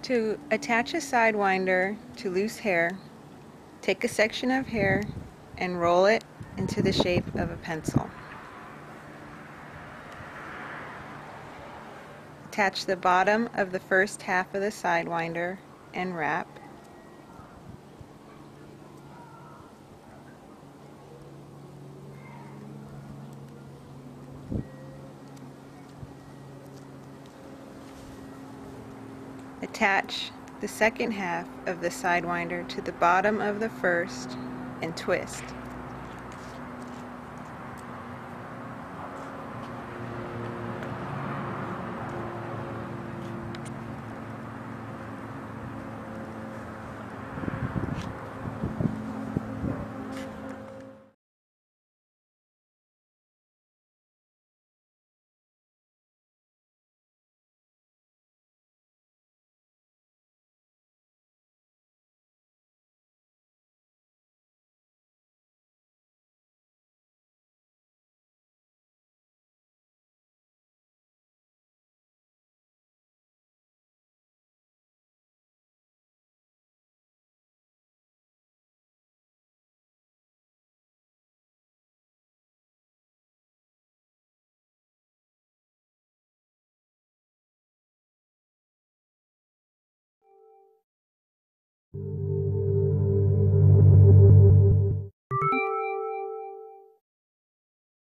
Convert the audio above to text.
To attach a sidewinder to loose hair, take a section of hair and roll it into the shape of a pencil. Attach the bottom of the first half of the sidewinder and wrap. Attach the second half of the sidewinder to the bottom of the first and twist.